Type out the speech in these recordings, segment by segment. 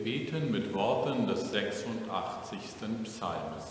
beten mit Worten des 86. Psalmes.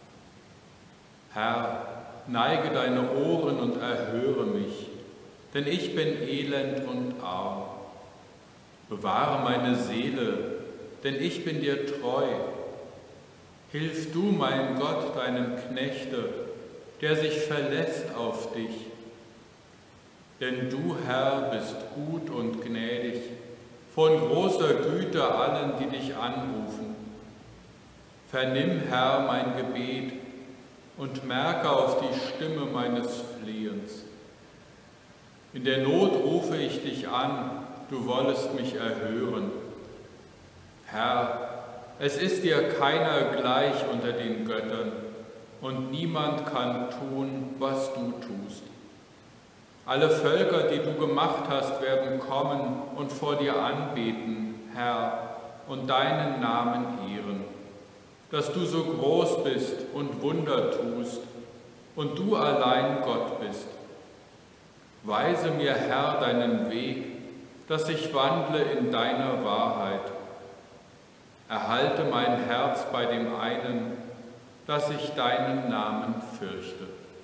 Herr, neige deine Ohren und erhöre mich, denn ich bin elend und arm. Bewahre meine Seele, denn ich bin dir treu. Hilf du, mein Gott, deinem Knechte, der sich verlässt auf dich. Denn du, Herr, bist gut und gnädig, von großer Güte allen, die dich anrufen. Vernimm, Herr, mein Gebet und merke auf die Stimme meines Flehens. In der Not rufe ich dich an, du wollest mich erhören. Herr, es ist dir keiner gleich unter den Göttern, und niemand kann tun, was du tust. Alle Völker, die du gemacht hast, werden kommen und vor dir anbeten, Herr, und deinen Namen ehren, dass du so groß bist und Wunder tust und du allein Gott bist. Weise mir, Herr, deinen Weg, dass ich wandle in deiner Wahrheit. Erhalte mein Herz bei dem einen, dass ich deinen Namen fürchte.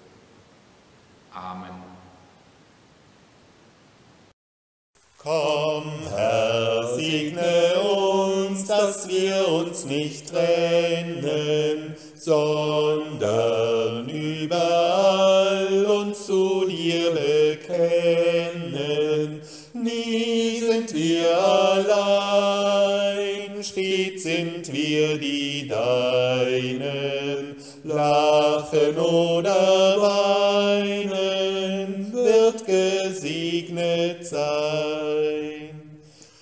Amen. Komm, Herr, segne uns, dass wir uns nicht trennen, sondern überall uns zu dir bekennen. Nie sind wir allein, stets sind wir die Deinen. Lachen oder weinen wird gesegnet sein.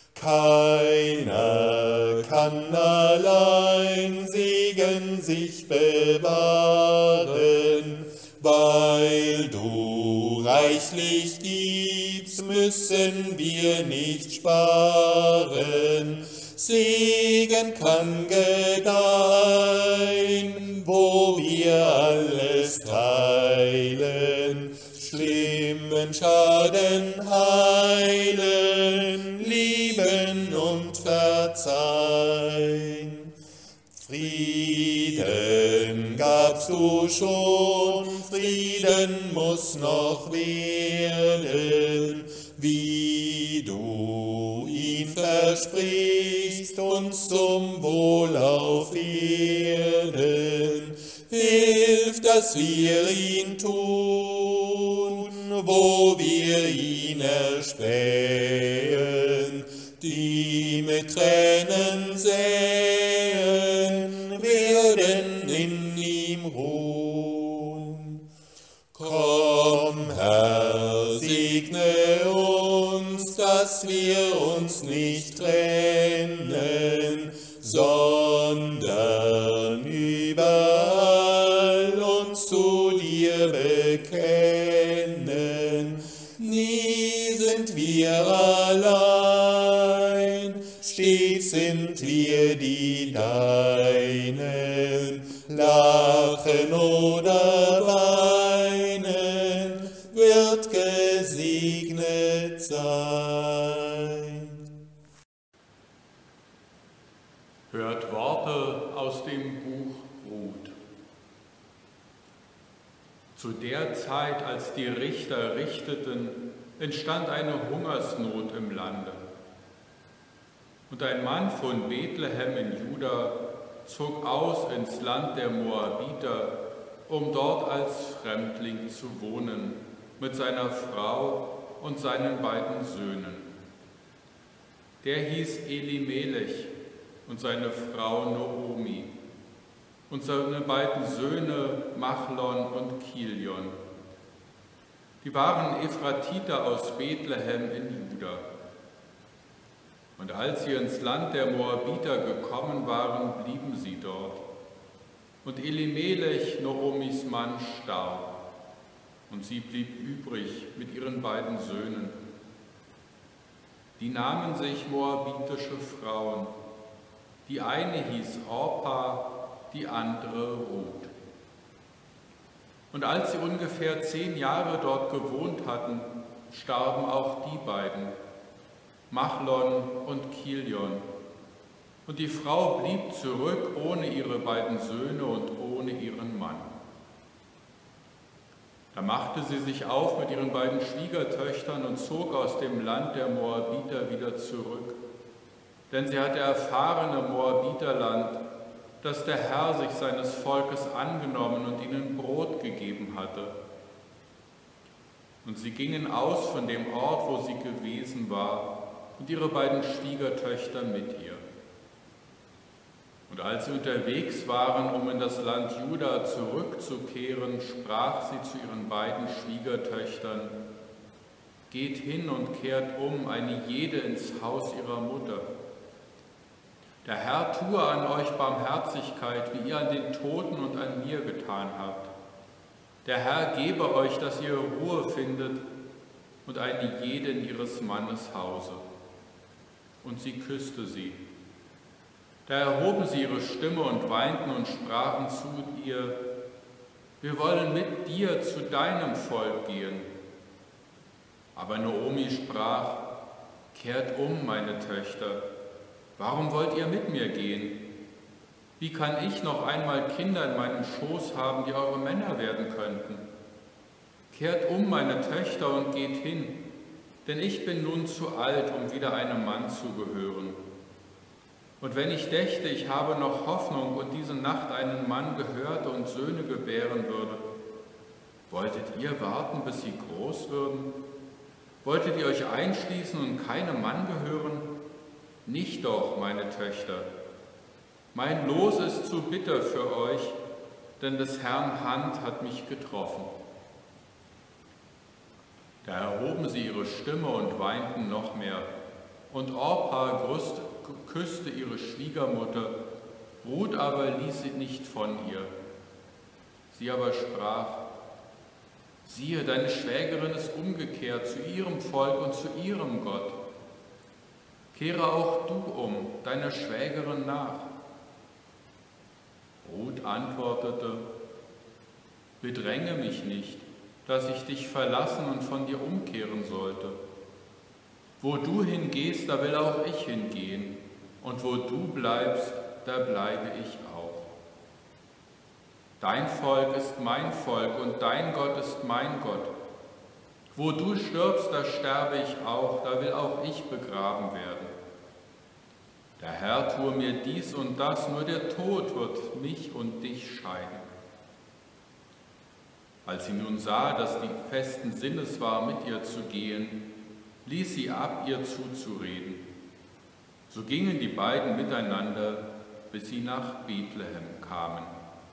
Keiner kann allein Segen sich bewahren, weil du reichlich gibst, müssen wir nicht sparen. Segen kann gedeihen, wo wir alles teilen, schlimmen Schaden heilen, lieben und verzeihen. Frieden gabst du schon, Frieden muss noch werden, wie du ihn versprichst, uns zum Wohl auf Erden. Hilf, dass wir ihn tun, wo wir ihn erspähen, die mit Tränen säen, werden in ihm ruhen. Komm, Herr, segne uns, dass wir uns nicht trennen, sondern überall uns zu dir bekennen. Nie sind wir allein, stets sind wir die Deinen. Lachen oder weinen wird gesegnet sein. Hört Worte aus dem Buch Ruth. Zu der Zeit, als die Richter richteten, entstand eine Hungersnot im Lande. Und ein Mann von Bethlehem in Juda zog aus ins Land der Moabiter, um dort als Fremdling zu wohnen, mit seiner Frau und seinen beiden Söhnen. Der hieß Elimelech und seine Frau Noomi und seine beiden Söhne Machlon und Kilion. Die waren Ephratiter aus Bethlehem in Juda. Und als sie ins Land der Moabiter gekommen waren, blieben sie dort. Und Elimelech, Noomis Mann, starb, und sie blieb übrig mit ihren beiden Söhnen. Die nahmen sich moabitische Frauen. Die eine hieß Orpa, die andere Ruth. Und als sie ungefähr 10 Jahre dort gewohnt hatten, starben auch die beiden, Machlon und Kilion. Und die Frau blieb zurück ohne ihre beiden Söhne und ohne ihren Mann. Da machte sie sich auf mit ihren beiden Schwiegertöchtern und zog aus dem Land der Moabiter wieder zurück. Denn sie hatte erfahren im Moabiterland, dass der Herr sich seines Volkes angenommen und ihnen Brot gegeben hatte. Und sie gingen aus von dem Ort, wo sie gewesen war, und ihre beiden Schwiegertöchter mit ihr. Und als sie unterwegs waren, um in das Land Juda zurückzukehren, sprach sie zu ihren beiden Schwiegertöchtern: Geht hin und kehrt um, eine jede ins Haus ihrer Mutter. Der Herr tue an euch Barmherzigkeit, wie ihr an den Toten und an mir getan habt. Der Herr gebe euch, dass ihr Ruhe findet und eine jede in ihres Mannes Hause. Und sie küsste sie. Da erhoben sie ihre Stimme und weinten und sprachen zu ihr: Wir wollen mit dir zu deinem Volk gehen. Aber Naomi sprach: Kehrt um, meine Töchter. Warum wollt ihr mit mir gehen? Wie kann ich noch einmal Kinder in meinem Schoß haben, die eure Männer werden könnten? Kehrt um, meine Töchter, und geht hin, denn ich bin nun zu alt, um wieder einem Mann zu gehören. Und wenn ich dächte, ich habe noch Hoffnung und diese Nacht einen Mann gehörte und Söhne gebären würde, wolltet ihr warten, bis sie groß würden? Wolltet ihr euch einschließen und keinem Mann gehören? Nicht doch, meine Töchter. Mein Los ist zu bitter für euch, denn des Herrn Hand hat mich getroffen. Da erhoben sie ihre Stimme und weinten noch mehr. Und Orpa küsste ihre Schwiegermutter, Ruth aber ließ sie nicht von ihr. Sie aber sprach: Siehe, deine Schwägerin ist umgekehrt zu ihrem Volk und zu ihrem Gott. Kehre auch du um, deiner Schwägerin nach. Ruth antwortete: Bedränge mich nicht, dass ich dich verlassen und von dir umkehren sollte. Wo du hingehst, da will auch ich hingehen, und wo du bleibst, da bleibe ich auch. Dein Volk ist mein Volk und dein Gott ist mein Gott. Wo du stirbst, da sterbe ich auch, da will auch ich begraben werden. Der Herr tue mir dies und das, nur der Tod wird mich und dich scheiden. Als sie nun sah, dass die festen Sinnes war, mit ihr zu gehen, ließ sie ab, ihr zuzureden. So gingen die beiden miteinander, bis sie nach Bethlehem kamen.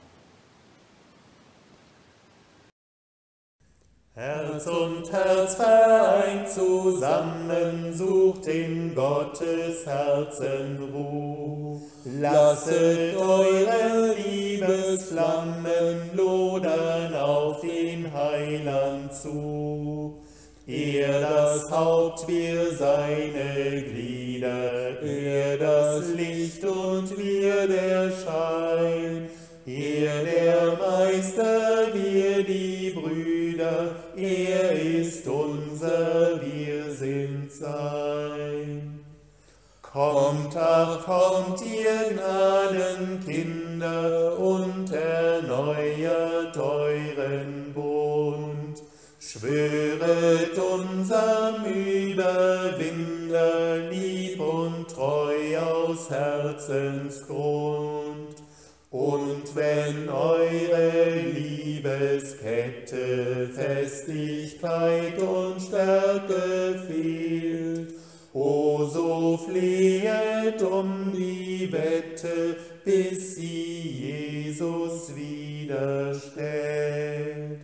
Herz und Herz vereint zusammen, sucht in Gottes Herzenruf. Lasset eure Liebesflammen lodern auf den Heiland zu. Er das Haupt, wir seine Glieder, er das Licht und wir der Schein. Er der Meister, wir die Brüder, er ist unser, wir sind sein. Kommt, ach kommt, ihr Gnadenkinder, und erneuert euren Bund. Schwöret unserm Überwinder, lieb und treu aus Herzensgrund. Und wenn eure Liebeskette Festigkeit und Stärke fehlt, o so flehet um die Wette, bis sie Jesus widerstellt.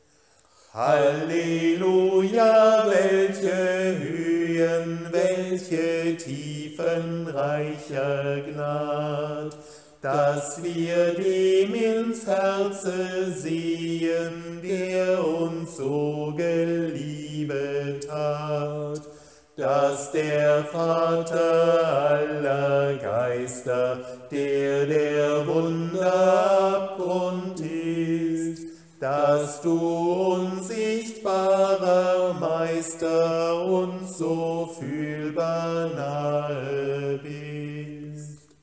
Halleluja, welche Höhen, welche Tiefen reicher Gnad, dass wir dem ins Herze sehen, der uns so geliebet hat, dass der Vater aller Geister, der Wunderabgrund ist, dass du unsichtbarer Meister uns so fühlbar nahe bist.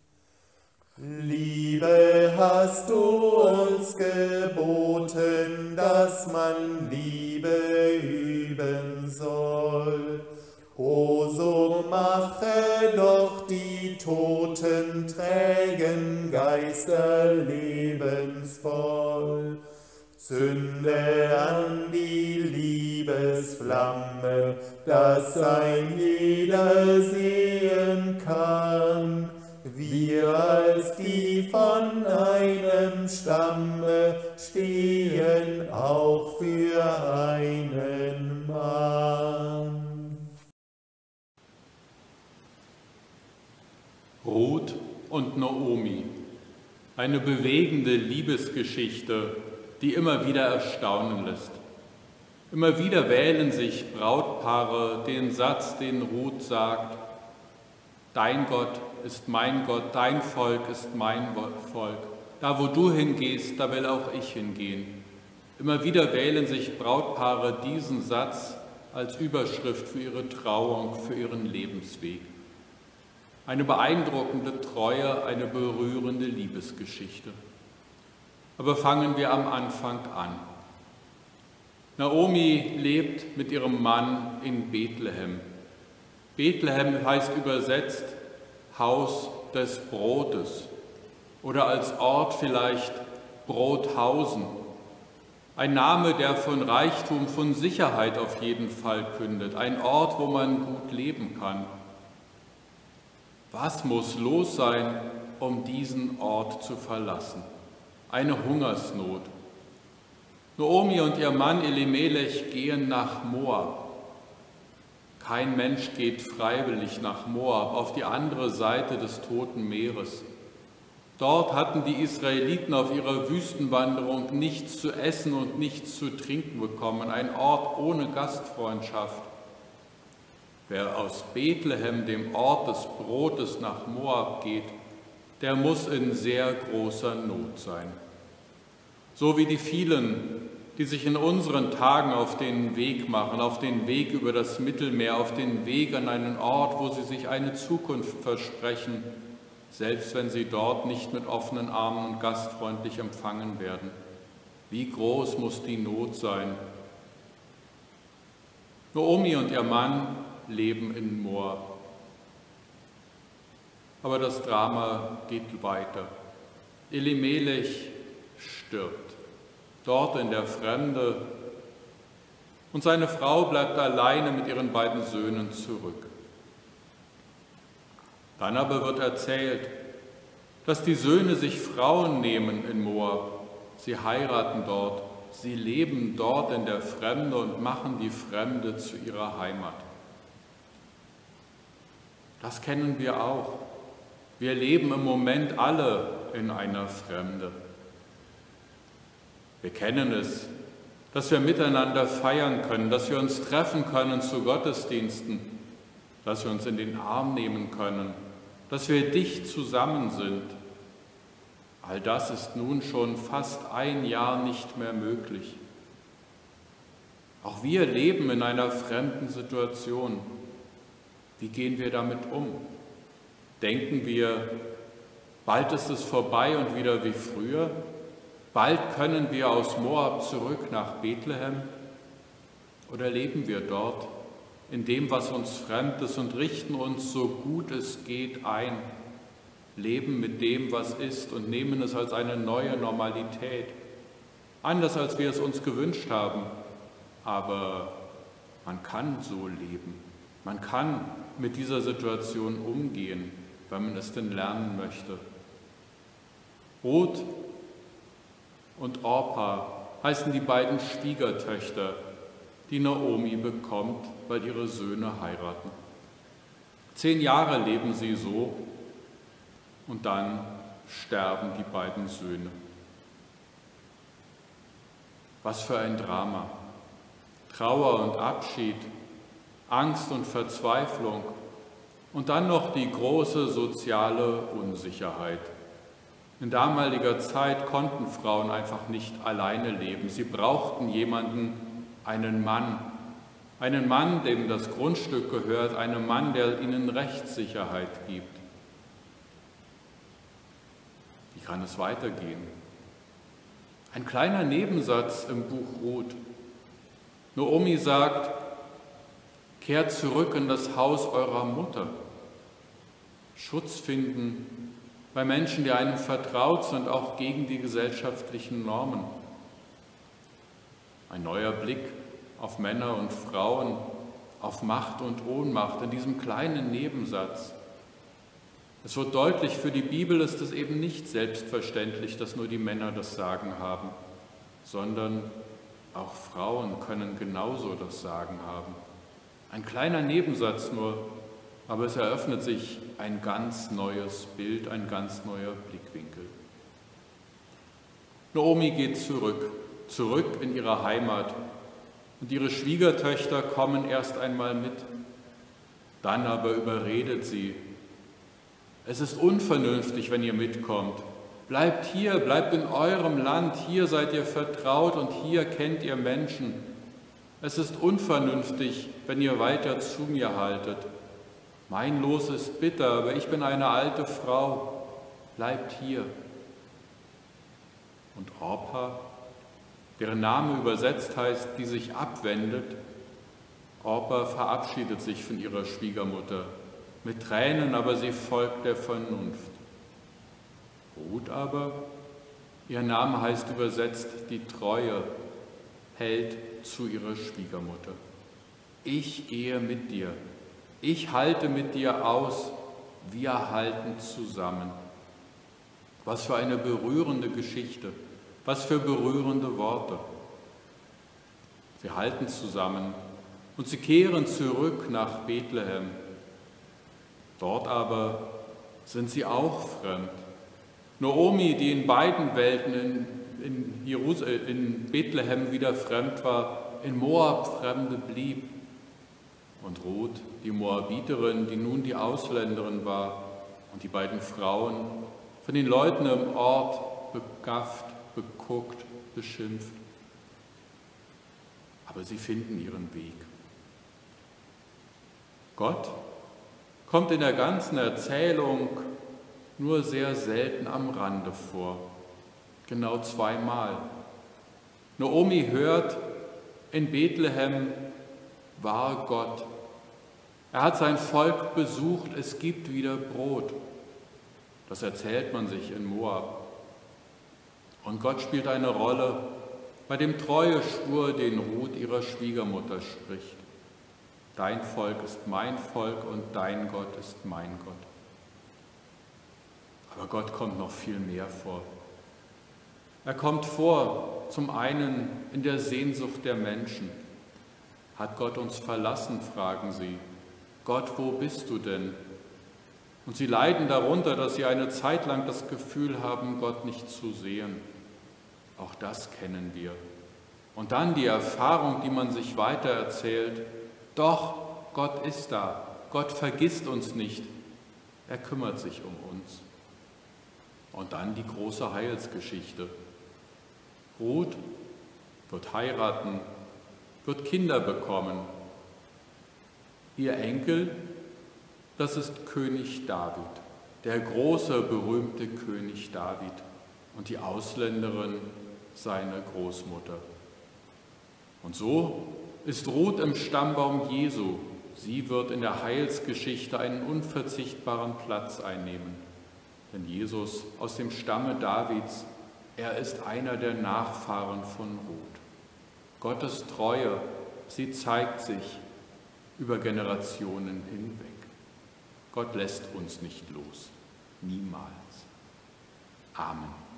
Liebe hast du uns geboten, dass man Liebe üben soll. O so mache doch die Toten trägen Geister lebensvoll. Zünde an die Liebesflamme, dass ein jeder sehen kann. Wir als die von einem Stamme stehen auch für einen Mann. Ruth und Naomi, eine bewegende Liebesgeschichte, die immer wieder erstaunen lässt. Immer wieder wählen sich Brautpaare den Satz, den Ruth sagt: Dein Gott ist mein Gott, dein Volk ist mein Volk. Da, wo du hingehst, da will auch ich hingehen. Immer wieder wählen sich Brautpaare diesen Satz als Überschrift für ihre Trauung, für ihren Lebensweg. Eine beeindruckende Treue, eine berührende Liebesgeschichte. Aber fangen wir am Anfang an. Naomi lebt mit ihrem Mann in Bethlehem. Bethlehem heißt übersetzt Haus des Brotes oder als Ort vielleicht Brothausen. Ein Name, der von Reichtum, von Sicherheit auf jeden Fall kündet. Ein Ort, wo man gut leben kann. Was muss los sein, um diesen Ort zu verlassen? Eine Hungersnot. Naomi und ihr Mann Elimelech gehen nach Moab. Kein Mensch geht freiwillig nach Moab, auf die andere Seite des Toten Meeres. Dort hatten die Israeliten auf ihrer Wüstenwanderung nichts zu essen und nichts zu trinken bekommen, ein Ort ohne Gastfreundschaft. Wer aus Bethlehem, dem Ort des Brotes, nach Moab geht, der muss in sehr großer Not sein. So wie die vielen, die sich in unseren Tagen auf den Weg machen, auf den Weg über das Mittelmeer, auf den Weg an einen Ort, wo sie sich eine Zukunft versprechen, selbst wenn sie dort nicht mit offenen Armen und gastfreundlich empfangen werden. Wie groß muss die Not sein? Naomi und ihr Mann leben in Moab. Aber das Drama geht weiter. Elimelech stirbt, dort in der Fremde, und seine Frau bleibt alleine mit ihren beiden Söhnen zurück. Dann aber wird erzählt, dass die Söhne sich Frauen nehmen in Moab. Sie heiraten dort, sie leben dort in der Fremde und machen die Fremde zu ihrer Heimat. Das kennen wir auch. Wir leben im Moment alle in einer Fremde. Wir kennen es, dass wir miteinander feiern können, dass wir uns treffen können zu Gottesdiensten, dass wir uns in den Arm nehmen können, dass wir dicht zusammen sind. All das ist nun schon fast ein Jahr nicht mehr möglich. Auch wir leben in einer fremden Situation. Wie gehen wir damit um? Denken wir, bald ist es vorbei und wieder wie früher? Bald können wir aus Moab zurück nach Bethlehem? Oder leben wir dort in dem, was uns fremd ist, und richten uns so gut es geht ein, leben mit dem, was ist, und nehmen es als eine neue Normalität, anders als wir es uns gewünscht haben. Aber man kann so leben, man kann mit dieser Situation umgehen, wenn man es denn lernen möchte. Ruth und Orpa heißen die beiden Schwiegertöchter, die Naomi bekommt, weil ihre Söhne heiraten. 10 Jahre leben sie so und dann sterben die beiden Söhne. Was für ein Drama. Trauer und Abschied, Angst und Verzweiflung und dann noch die große soziale Unsicherheit. In damaliger Zeit konnten Frauen einfach nicht alleine leben. Sie brauchten jemanden, einen Mann, dem das Grundstück gehört, einen Mann, der ihnen Rechtssicherheit gibt. Die kann es weitergehen? Ein kleiner Nebensatz im Buch Ruth. Naomi sagt, kehrt zurück in das Haus eurer Mutter. Schutz finden bei Menschen, die einem vertraut sind, auch gegen die gesellschaftlichen Normen. Ein neuer Blick auf Männer und Frauen, auf Macht und Ohnmacht in diesem kleinen Nebensatz. Es wird deutlich, für die Bibel ist es eben nicht selbstverständlich, dass nur die Männer das Sagen haben, sondern auch Frauen können genauso das Sagen haben. Ein kleiner Nebensatz nur, aber es eröffnet sich ein ganz neues Bild, ein ganz neuer Blickwinkel. Naomi geht zurück in ihre Heimat, und ihre Schwiegertöchter kommen erst einmal mit. Dann aber überredet sie: Es ist unvernünftig, wenn ihr mitkommt. Bleibt hier, bleibt in eurem Land, hier seid ihr vertraut und hier kennt ihr Menschen. Es ist unvernünftig, wenn ihr weiter zu mir haltet. Mein Los ist bitter, aber ich bin eine alte Frau. Bleibt hier. Und Orpa, deren Name übersetzt heißt, die sich abwendet, Orpa verabschiedet sich von ihrer Schwiegermutter. Mit Tränen, aber sie folgt der Vernunft. Ruth aber, ihr Name heißt übersetzt die Treue, hält zu ihrer Schwiegermutter. Ich gehe mit dir, ich halte mit dir aus, wir halten zusammen. Was für eine berührende Geschichte, was für berührende Worte. Sie halten zusammen und sie kehren zurück nach Bethlehem. Dort aber sind sie auch fremd. Naomi, die in beiden Welten, in Bethlehem wieder fremd war, in Moab Fremde blieb. Und Ruth, die Moabiterin, die nun die Ausländerin war, und die beiden Frauen, von den Leuten im Ort begafft, beguckt, beschimpft. Aber sie finden ihren Weg. Gott kommt in der ganzen Erzählung nur sehr selten am Rande vor, genau zweimal. Naomi hört, in Bethlehem war Gott. Er hat sein Volk besucht, es gibt wieder Brot. Das erzählt man sich in Moab. Und Gott spielt eine Rolle bei dem Treueschwur, den Ruth ihrer Schwiegermutter spricht. Dein Volk ist mein Volk und dein Gott ist mein Gott. Aber Gott kommt noch viel mehr vor. Er kommt vor, zum einen in der Sehnsucht der Menschen. Hat Gott uns verlassen, fragen sie. Gott, wo bist du denn? Und sie leiden darunter, dass sie eine Zeit lang das Gefühl haben, Gott nicht zu sehen. Auch das kennen wir. Und dann die Erfahrung, die man sich weitererzählt. Doch, Gott ist da. Gott vergisst uns nicht. Er kümmert sich um uns. Und dann die große Heilsgeschichte. Ruth wird heiraten, wird Kinder bekommen. Ihr Enkel, das ist König David, der große, berühmte König David. Und die Ausländerin seine Großmutter. Und so ist Ruth im Stammbaum Jesu. Sie wird in der Heilsgeschichte einen unverzichtbaren Platz einnehmen. Denn Jesus aus dem Stamme Davids, er ist einer der Nachfahren von Ruth. Gottes Treue, sie zeigt sich über Generationen hinweg. Gott lässt uns nicht los, niemals. Amen.